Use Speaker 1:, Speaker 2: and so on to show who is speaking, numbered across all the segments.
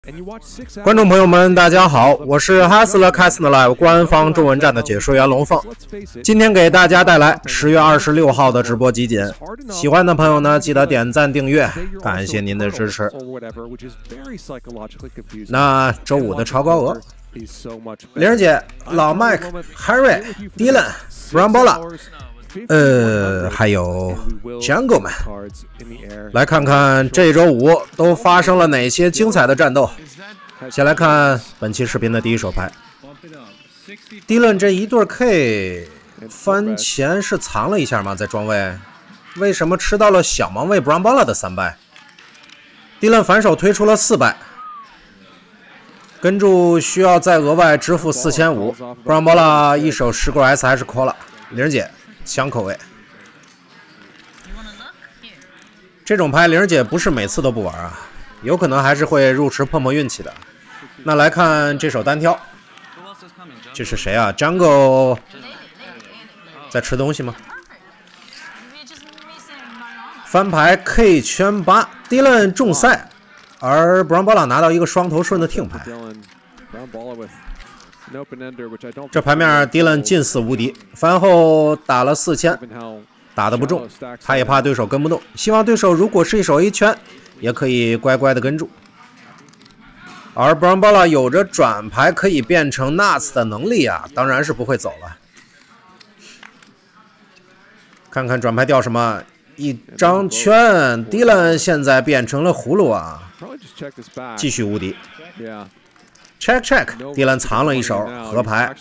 Speaker 1: 观众朋友们，大家好，我是哈斯勒 Cast Live 官方中文站的解说员龙凤，今天给大家带来10月26号的直播集锦。喜欢的朋友呢，记得点赞订阅，感谢您的支持。那周五的超高额，玲儿姐、老麦克、Harry、Dylan、Brambola。还有 Jungle 们，来看看这周五都发生了哪些精彩的战斗。先来看本期视频的第一手牌 ，Dylan 这一对 K 翻前是藏了一下吗？在庄位，为什么吃到了小盲位 Brambola 的3败 ？Dylan 反手推出了4败，跟住需要再额外支付4500，Brambola 一手10个 S 还是 call 了，玲姐。香口味，这种牌玲儿姐不是每次都不玩啊，有可能还是会入池碰碰运气的。那来看这手单挑，这是谁啊 ？Jungle 在吃东西吗？翻牌 K 圈8 ，Dylan 中赛，而 Brambola 拿到一个双头顺的听牌。这牌面 Dylan 近似无敌，翻后打了4000，打得不中，他也怕对手跟不动，希望对手如果是一手 A 圈，也可以乖乖的跟住。而 Brambola 有着转牌可以变成 Nuts 的能力啊，当然是不会走了。看看转牌掉什么，一张圈 ，Dylan 现在变成了葫芦啊，继续无敌。check Dylan 藏了一手合牌，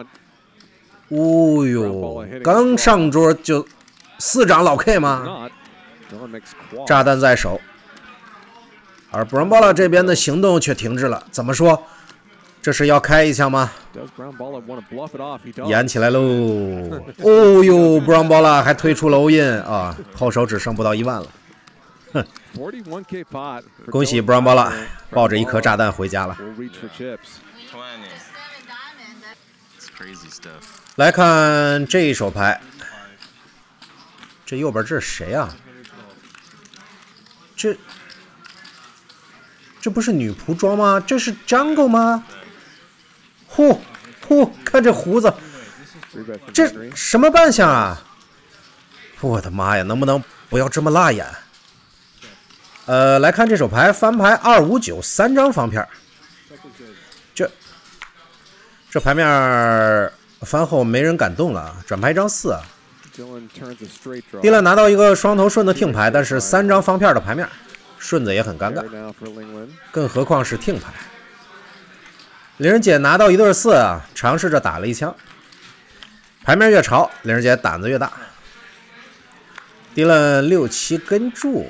Speaker 1: 哦呦，刚上桌就4张老 K 吗？炸弹在手，而 Brambola 这边的行动却停滞了。怎么说？这是要开一枪吗？演起来喽！哦呦 ，Brambola 还推出了 all in 啊，后手只剩不到1万了。哼，恭喜 Brambola 抱着一颗炸弹回家了。来看这一手牌，这右边这是谁啊？这不是女仆装吗？这是 Jungle 吗？呼，看这胡子，这什么扮相啊？我的妈呀，能不能不要这么辣眼？来看这手牌，翻牌259 3张方片，这牌面翻后没人敢动了，转牌一张4啊。Dylan 拿到一个双头顺的听牌，但是3张方片的牌面，顺子也很尴尬，更何况是听牌。玲儿姐拿到一对4啊，尝试着打了一枪，牌面越潮，玲儿姐胆子越大。Dylan 6、7跟住。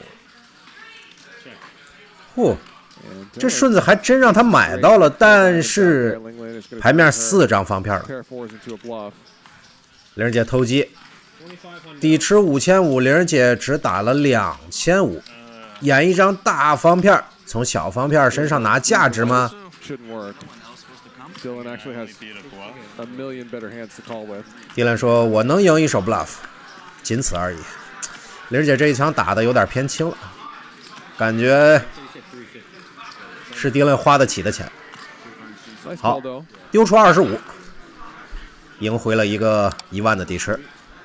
Speaker 1: 这顺子还真让他买到了，但是牌面4张方片了。玲儿姐偷鸡，底池5500，玲儿姐只打了2500，演一张大方片，从小方片身上拿价值吗？Dylan 说：“我能赢一手 bluff， 仅此而已。”玲儿姐这一枪打的有点偏轻了，感觉是Dylan花得起的钱。好，丢出25，赢回了一个1万的底池。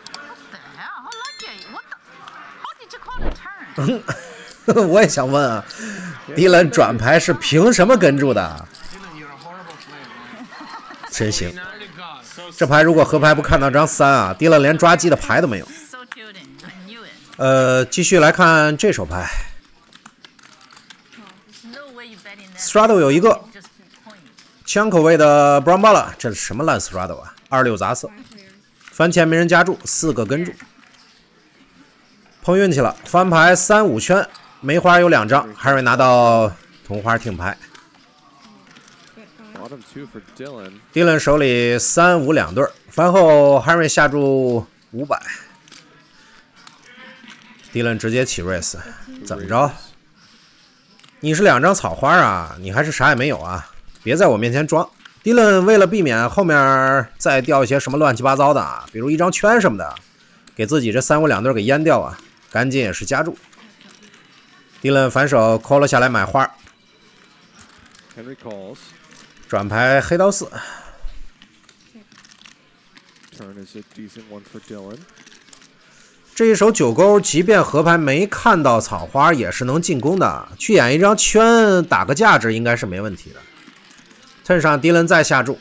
Speaker 1: 我也想问啊，Dylan 转牌是凭什么跟住的？真行！这牌如果合牌不看到张3啊，Dylan 连抓鸡的牌都没有。继续来看这手牌。Straddle 有一个枪口位的 Brambola， 这是什么烂 Straddle 啊？26砸4，翻前没人夹住，4个跟住，碰运气了。翻牌3、5圈，梅花有2张 ，Harry 拿到同花听牌。Dylan 手里3、5两对，翻后 Harry 下注500。Dylan 直接起 raise， 怎么着？你是2张草花啊，你还是啥也没有啊？别在我面前装。Dylan 为了避免后面再掉一些什么乱七八糟的啊，比如一张圈什么的，给自己这3、5两对给淹掉啊，赶紧也是加注。Dylan 反手抠了下来买花， 转牌黑刀4。这一手9勾，即便河牌没看到草花，也是能进攻的。去演一张圈打个价值应该是没问题的。turn 上迪伦再下注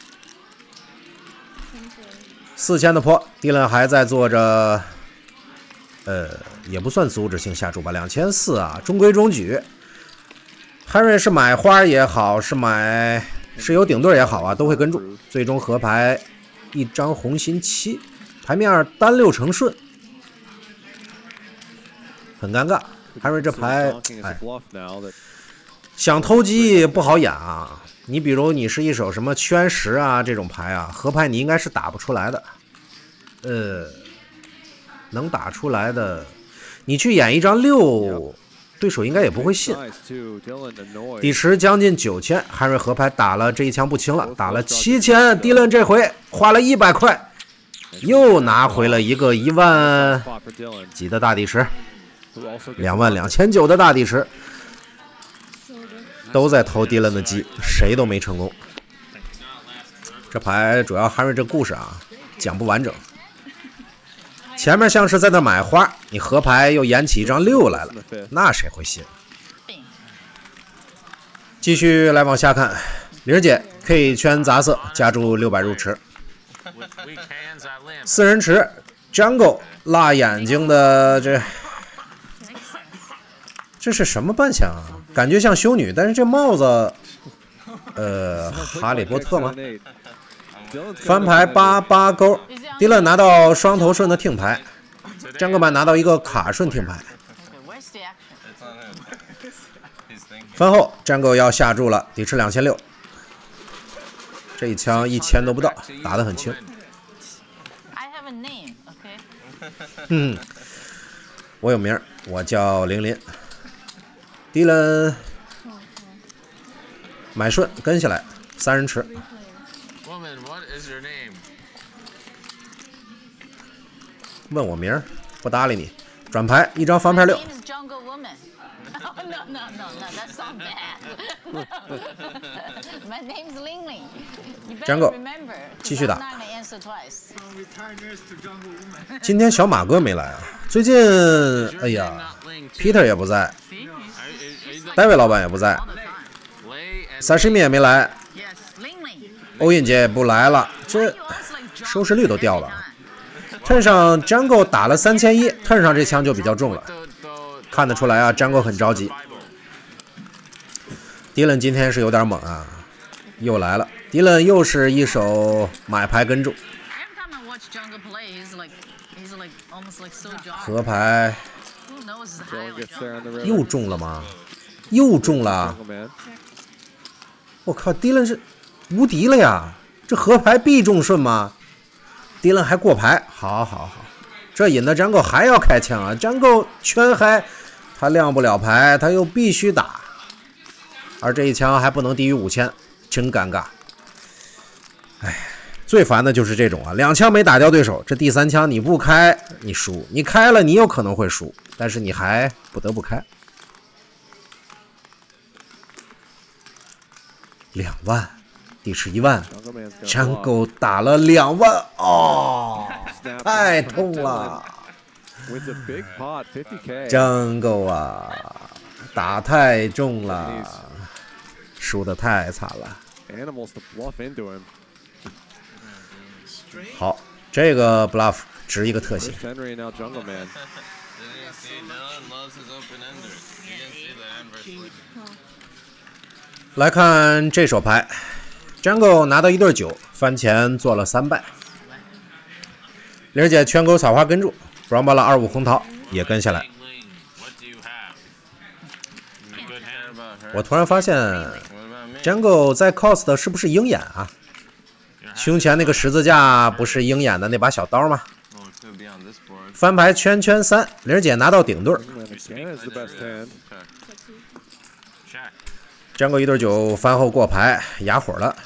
Speaker 1: ，4000的坡，迪伦还在做着，也不算阻止性下注吧，2400啊，中规中矩。Henry 是买花也好，是有顶对也好啊，都会跟注。最终河牌一张红心7，牌面单6成顺。很尴尬，Henry这牌，想偷鸡不好演啊！你比如你是一手什么圈10啊这种牌啊，河牌你应该是打不出来的。能打出来的，你去演一张6，对手应该也不会信。底池将近9000，Henry河牌打了这一枪不轻了，打了7000，迪伦这回花了100块，又拿回了一个1万几的大底池。22900的大底池，都在偷迪伦的鸡，谁都没成功。这牌主要Henry这故事啊，讲不完整。前面像是在那买花，你河牌又演起一张6来了，那谁会信？继续来往下看，玲姐 K 圈杂色，加注600入池，4人池 Jungle 辣眼睛的这是什么扮相啊？感觉像修女，但是这帽子，哈利波特吗？翻牌8勾，迪勒拿到双头顺的听牌，张克曼拿到一个卡顺听牌。翻后，张狗要下注了，底池2600，这一枪1000都不到，打得很轻。我有名，我叫玲玲。迪伦买顺跟下来，3人池。问我名儿，不搭理你。转牌一张翻牌6。张狗继续打。今天小马哥没来啊，最近哎呀 ，Peter 也不在。戴维老板也不在，Sashimi 也没来，欧印姐也不来了，这收视率都掉了。turn 上 Jungle 打了3100，turn 上这枪就比较重了，看得出来啊 ，Jungle 很着急。迪伦今天是有点猛啊，又来了，迪伦又是一手买牌跟注，河牌又中了吗？又中了！我靠，迪伦是无敌了呀！这河牌必中顺吗？迪伦还过牌，好，这引得张狗还要开枪啊！张狗圈嗨，他亮不了牌，他又必须打，而这一枪还不能低于5000，真尴尬。哎，最烦的就是这种啊，2枪没打掉对手，这第3枪你不开你输，你开了你有可能会输，但是你还不得不开。2万，底池1万，张狗打了2万，哦，太痛了！张狗啊，打太重了，输得太惨了。好，这个 bluff 值一个特写。来看这手牌 ，Jungle 拿到1对9，翻前做了3败。玲姐圈勾草花跟住 ，Brown 巴拉25红桃也跟下来。我突然发现 Jungle 在 cos 的是不是鹰眼啊？胸前那个十字架不是鹰眼的那把小刀吗？翻牌圈3，玲姐拿到顶对。张狗1对9翻后过牌，哑火了。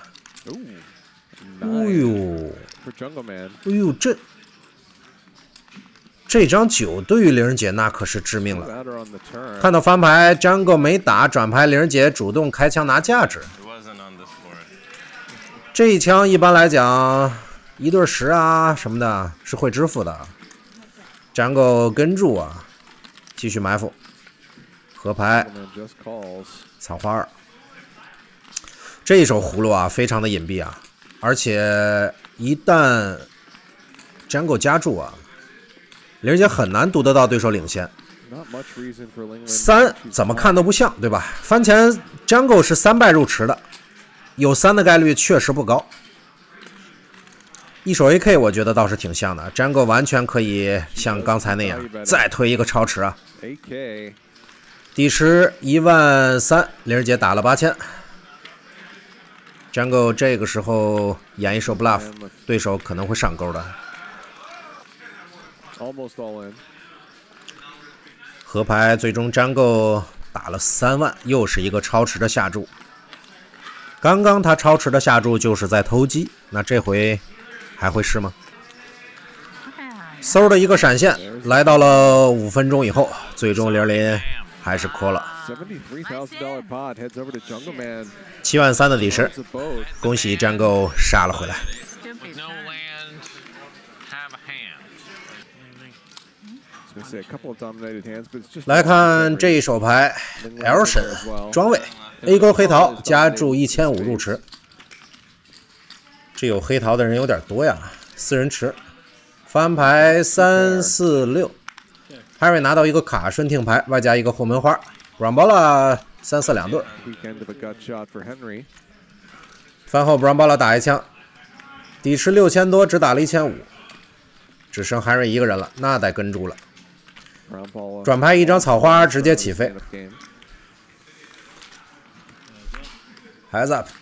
Speaker 1: 哎呦，这这张9对于灵人姐那可是致命了。看到翻牌 ，Jungle 没打，转牌灵人姐主动开枪拿价值。这一枪一般来讲1对10啊什么的是会支付的。Jungle 跟住啊，继续埋伏，合牌，草花2。这一手葫芦啊，非常的隐蔽啊，而且一旦 Jungle 加注啊。灵人姐很难读得到对手领先，3怎么看都不像，对吧？番前 Jungle 是3败入池的，有3的概率确实不高。一手 AK 我觉得倒是挺像的 ，Jungle 完全可以像刚才那样再推一个超池啊。底池13000，灵人姐打了8000。Jungle 这个时候演一手 bluff， 对手可能会上钩的。合牌最终Jungle打了3万，又是一个超池的下注。刚刚他超池的下注就是在偷鸡，那这回还会是吗？嗖的一个闪现，来到了5分钟以后，最终林林还是call了。73000的底池，恭喜Jungle杀了回来。来看这一手牌 ，L 神庄位 A 勾黑桃加注1500入池，这有黑桃的人有点多呀，4人池，翻牌3、4、6 ，Harry 拿到一个卡顺听牌，外加一个后门花 ，Brambola 3、4、2对，翻后 Brambola 打一枪，底池6000多，只打了1500，只剩 Harry 一个人了，那得跟住了。转牌一张草花直接起飞 ，Heads up，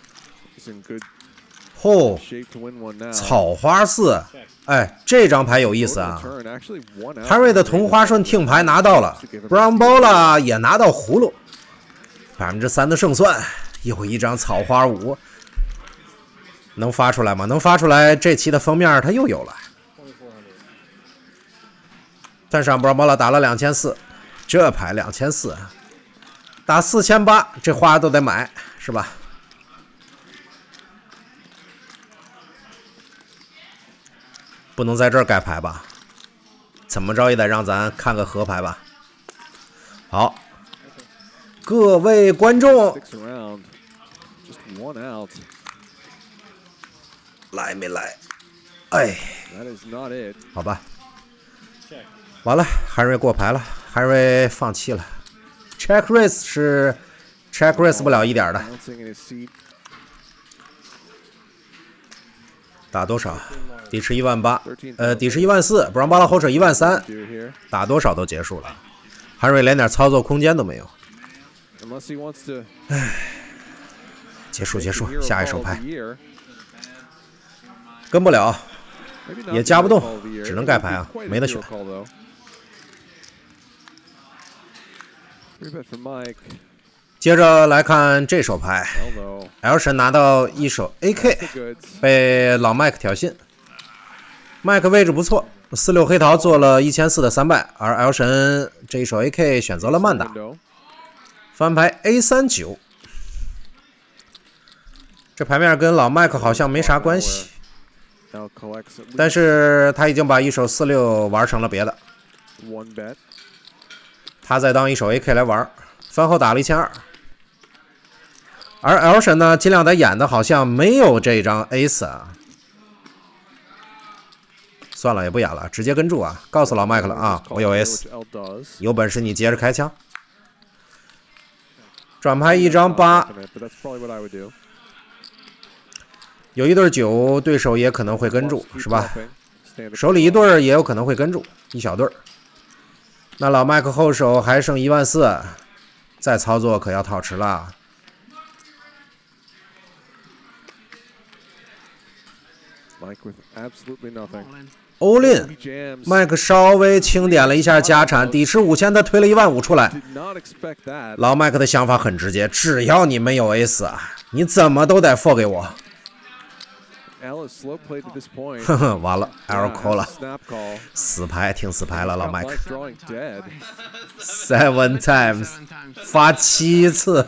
Speaker 1: 哦，草花4，哎，这张牌有意思啊 ，Harry 的同花顺听牌拿到了 ，Brambola 也拿到葫芦，3%的胜算，又一张草花5，能发出来吗？能发出来，这期的封面它又有了。但上 Brambola 打了2400，这牌2400，打4800，这花都得买，是吧？不能在这儿改牌吧？怎么着也得让咱看个合牌吧？好，各位观众，来没来？哎，好吧。完了 ，Harry 过牌了 ，Harry 放弃了。Check raise 是 check raise 不了1点的。打多少？底池18000，底池14000，Brambola后手13000，打多少都结束了。Harry 连点操作空间都没有。唉，结束，下一手牌。跟不了，也加不动，只能盖牌啊，没得选。接着来看这手牌 ，L 神拿到一手 AK， 被老麦克挑衅。麦克位置不错，46黑桃做了1400的3败，而 L 神这一手 AK 选择了慢打，翻牌 A39。这牌面跟老麦克好像没啥关系，但是他已经把一手46玩成了别的。他再当一手 AK 来玩，翻后打了1200，而 L 神呢，尽量得演的好像没有这张 Ace 啊。算了，也不演了，直接跟住啊！告诉老麦克了啊，我有 Ace， 有本事你接着开枪。转牌一张8，有一对9，对手也可能会跟住，是吧？手里一对也有可能会跟住，一小对。那老麦克后手还剩14000，再操作可要套池了。all in， 麦克稍微清点了一下家产，底池5000，他推了15000出来。老麦克的想法很直接，只要你没有 Ace 啊，你怎么都得 4 给我。 呵呵，完了 ，L call 了，死牌，挺死牌了，老麦克。7 times， 罚7次，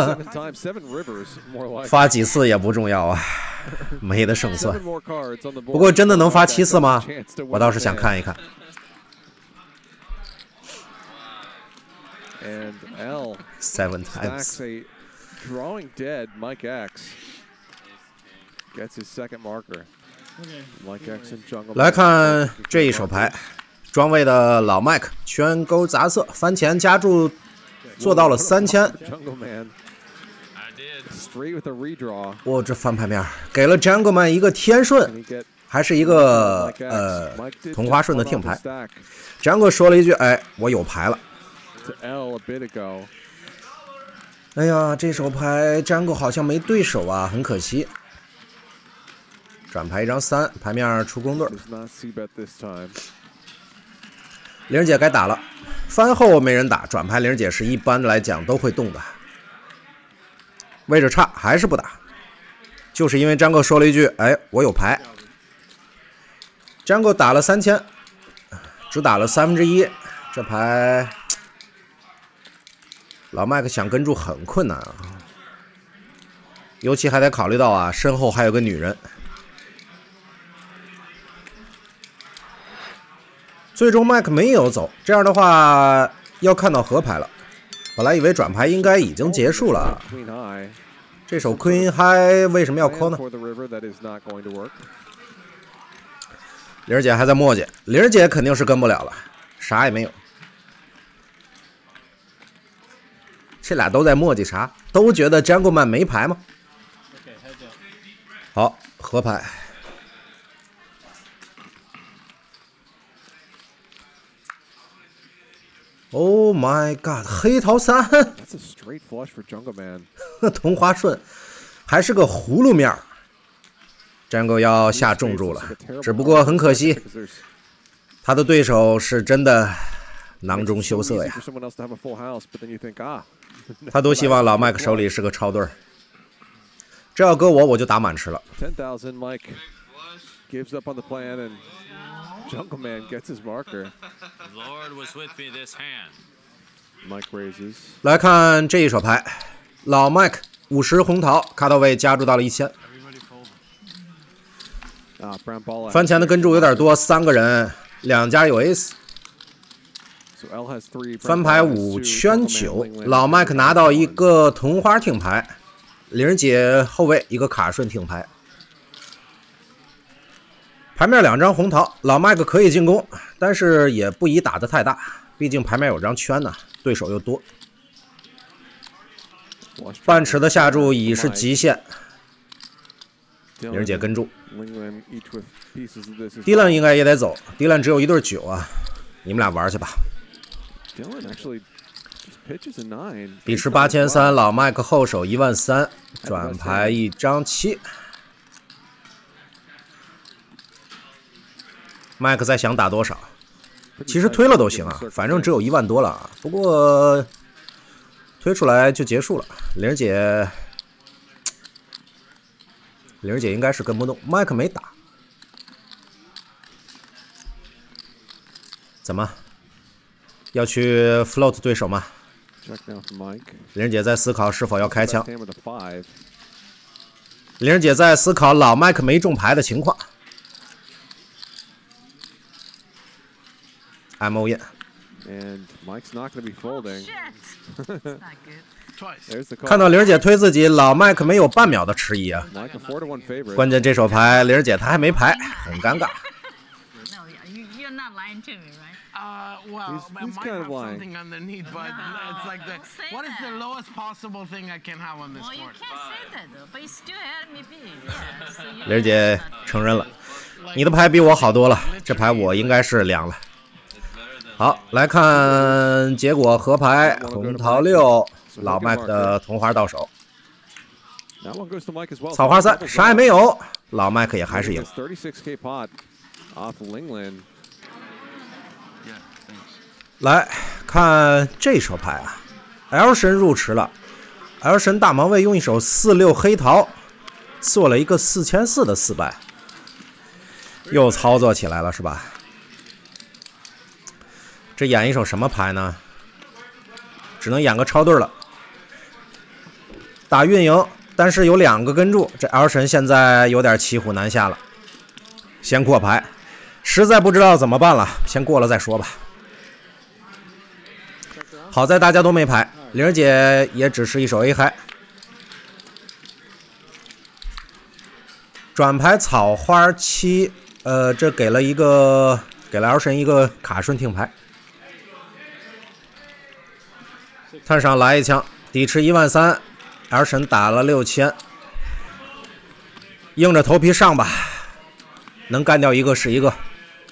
Speaker 1: 罚几次也不重要啊，没得胜算。不过真的能罚7次吗？我倒是想看一看。7 times。
Speaker 2: Drawing dead, Mike X gets his second marker. Mike X and Jungle.
Speaker 1: 来看这一手牌，庄位的老麦克圈勾杂色，翻前加注做到了3000。
Speaker 2: Jungle Man. Straight with a redraw.
Speaker 1: 我这翻牌面给了 Jungle Man 一个天顺，还是一个同花顺的听牌。Jungle 说了一句：“哎，我有牌了。”
Speaker 2: To L a bit ago.
Speaker 1: 哎呀，这手牌Jungle好像没对手啊，很可惜。转牌一张3，牌面出公对。玲姐该打了，翻后没人打，转牌玲姐是一般来讲都会动的。位置差还是不打，就是因为Jungle说了一句：“哎，我有牌。” Jungle 打了3000，只打了1/3，这牌。老麦克想跟住很困难啊，尤其还得考虑到啊，身后还有个女人。最终麦克没有走，这样的话要看到河牌了。本来以为转牌应该已经结束了，这手 Queen High 为什么要 call 呢？玲儿姐还在磨叽，玲儿姐肯定是跟不了了，啥也没有。这俩都在磨叽啥？都觉得 Jungle Man 没牌吗？好，河牌。Oh my god！ 黑桃3，同花顺，还是个葫芦面。Jungle 要下重注了，只不过很可惜，他的对手是真的囊中羞涩呀。他都希望老麦克手里是个超对儿，这要搁我就打满池了。
Speaker 2: 10,000 Mike gives up on the plan and Jungle Man gets his marker.
Speaker 3: Lord was with me this hand.
Speaker 2: Mike raises.
Speaker 1: 来看这一手牌，老麦克50红桃，卡到位加注到了1000。翻前的跟注有点多，3个人，2家有 ace。翻牌5圈9，老麦克拿到一个同花听牌，玲姐后卫一个卡顺听牌，牌面2张红桃，老麦克可以进攻，但是也不宜打得太大，毕竟牌面有张圈呢，对手又多。半池的下注已是极限，玲姐跟注，Dylan 应该也得走，Dylan 只有一对9啊，你们俩玩去吧。比池8300，老麦克后手13000，转牌一张7。麦克在想打多少？其实推了都行啊，反正只有1万多了啊。不过推出来就结束了。玲儿姐应该是跟不动，麦克没打。怎么？要去 float 对手吗？玲姐在思考是否要开枪。玲姐在思考老麦克没中牌的情况。I'm all in。看到玲姐推自己，老麦克没有半秒的迟疑啊。关键这手牌，玲姐她还没牌，很尴尬。
Speaker 3: Well, he's kind of lying. Something underneath, but it's like the what is the lowest possible thing I can have on this board?
Speaker 4: Well, you can't say that though, but you still had me beat. Yeah, so you.
Speaker 1: 玲儿姐承认了，你的牌比我好多了，这牌我应该是凉了。好，来看结果，河牌红桃6，老麦克的同花到手。草花3，啥也没有，老麦克也还是赢。来看这手牌啊 ，L 神入池了 ，L 神大盲位用一手4-6黑桃， 做了一个4400的4败，又操作起来了是吧？这演一手什么牌呢？只能演个超对了。打运营，但是有2个跟注，这 L 神现在有点骑虎难下了。先过牌，实在不知道怎么办了，先过了再说吧。好在大家都没牌，玲儿姐也只是一手 A 嗨。转牌草花7，这给了 L 神一个卡顺听牌。探上来一枪，底池13000，L 神打了6000，硬着头皮上吧，能干掉一个是一个。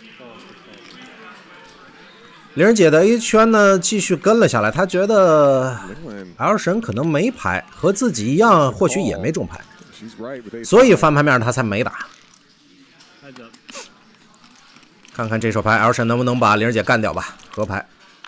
Speaker 1: 玲儿姐的 A 圈呢继续跟了下来，她觉得 L 神可能没牌，和自己一样，或许也没中牌，所以翻牌面她才没打。看看这手牌 L 神能不能把玲儿姐干掉吧，合牌。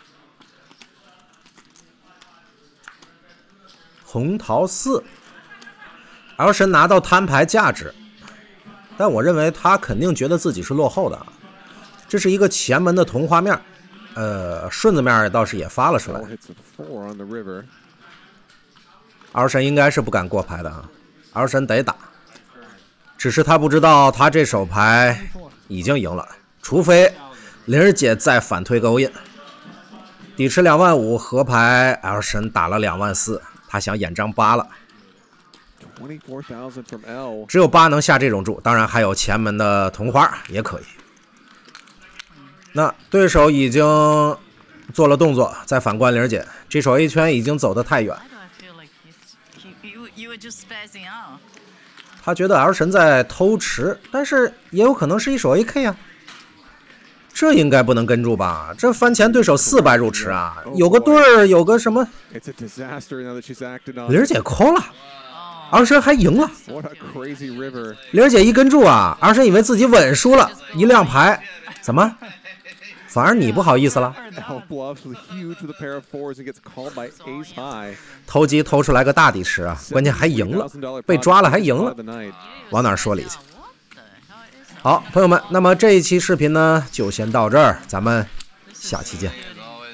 Speaker 1: 红桃4，L 神拿到摊牌价值，但我认为他肯定觉得自己是落后的。这是一个前门的同花面，顺子面倒是也发了出来。L 神应该是不敢过牌的啊 ，L 神得打，只是他不知道他这手牌已经赢了，除非玲儿姐再反推个欧印。底池25000合牌 ，L 神打了24000。他想演张8了，只有8能下这种注，当然还有前门的同花也可以。那对手已经做了动作，再反观玲儿姐，这手 A 圈已经走得太远。他觉得 L 神在偷池，但是也有可能是一手 AK 啊。这应该不能跟住吧？这番前对手400入池啊，有个对儿，有个什么？玲儿姐抠了，L神还赢了。玲儿姐一跟住啊，L神以为自己稳输了，一亮牌，怎么？反而你不好意思了？投机投出来个大底池啊，关键还赢了，被抓了还赢了，往哪儿说理去？好，朋友们，那么这一期视频呢就先到这儿，咱们下期见。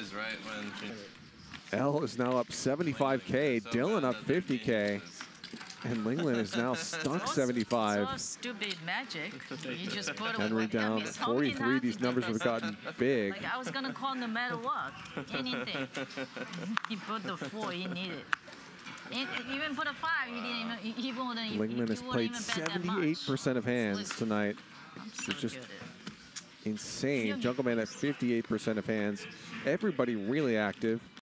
Speaker 2: L is now up 75K, Dylan up 50K, and Lingland is now stuck 75. Henry down 43. These numbers have gotten big.
Speaker 4: Like I was gonna call no matter what, anything. He put the 4 he needed. Even put a 5, you didn't even. He wouldn't.
Speaker 2: Lingland has played 78% of hands tonight. It's just insane. Jungleman at 58% of hands. Everybody really active.